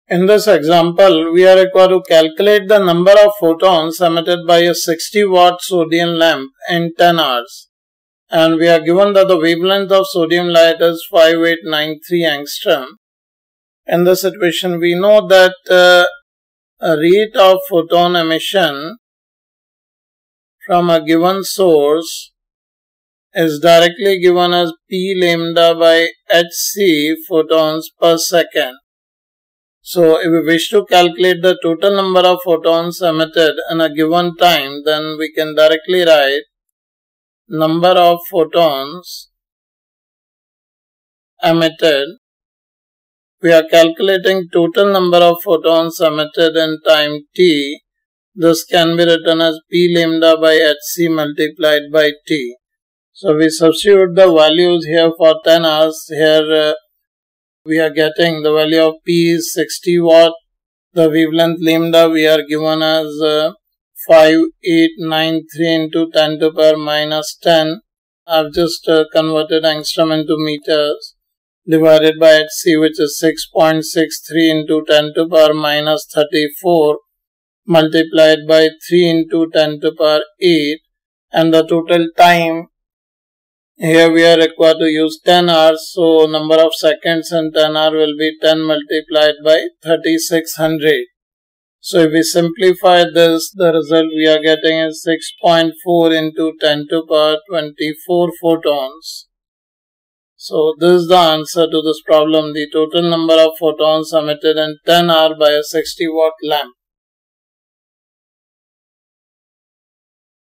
In this example, we are required to calculate the number of photons emitted by a 60-watt sodium lamp in 10 hours. And we are given that the wavelength of sodium light is 5893 angstrom. In this situation, we know that a rate of photon emission from a given source is directly given as P lambda by Hc photons per second. So, if we wish to calculate the total number of photons emitted in a given time, then we can directly write number of photons emitted. We are calculating total number of photons emitted in time t. This can be written as P lambda by Hc multiplied by t. So, we substitute the values here for 10 hours. Here we are getting the value of P is 60 watt. The wavelength lambda we are given as 5893 into 10 to the power minus 10. I have just converted angstrom into meters, divided by Hc, which is 6.63 into 10 to the power minus 34, multiplied by 3 into 10 to the power 8, and the total time, here we are required to use 10 hours, so number of seconds in 10 hours will be 10 multiplied by 3600. So if we simplify this, the result we are getting is 6.4 into 10 to the power 24 photons. So this is the answer to this problem, the total number of photons emitted in 10 hours by a 60-watt lamp.